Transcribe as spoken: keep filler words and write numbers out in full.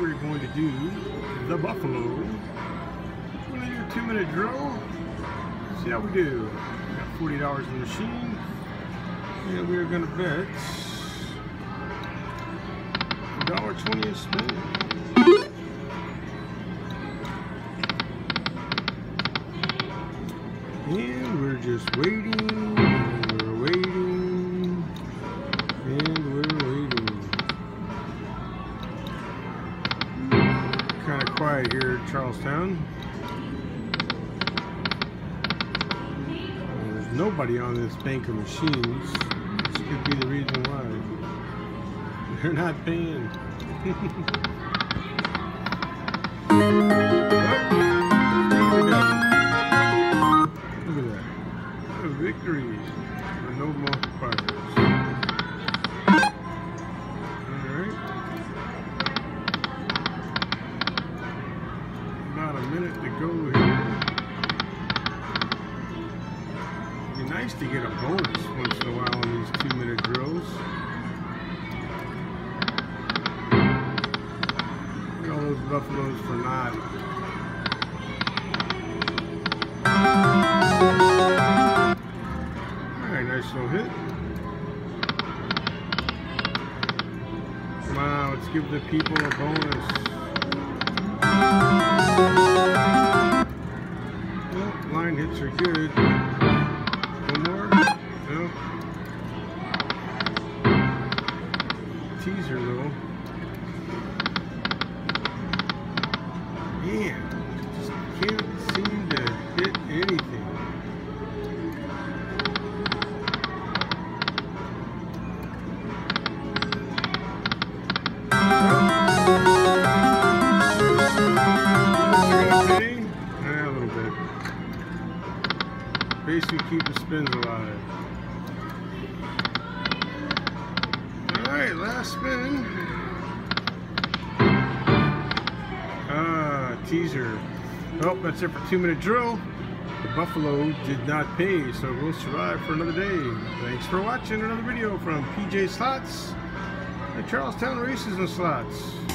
we're going to do the Buffalo. We're going to do a two minute drill. See how we do. We got forty dollars in the machine. And we're going to bet one dollar twenty a spin. And we're just waiting. And we're waiting. And we're waiting. Kind of quiet here at Charlestown. There's nobody on this bank of machines. This could be the reason why. They're not paying. Look at that. A victory. No multipliers. Alright. About a minute to go here. It'd be nice to get a bonus once in a while on these two minute drills. Look at all those buffaloes for not. Alright, nice little hit. Come on, let's give the people a bonus. Well, line hits are good. One more? No. Teaser though. Man, just can't seem to hit anything. Basically keep the spins alive. Alright, last spin. Ah, teaser. Well, that's it for two minute drill. The Buffalo did not pay, so we'll survive for another day. Thanks for watching another video from P J Slots at Charlestown Races and Slots.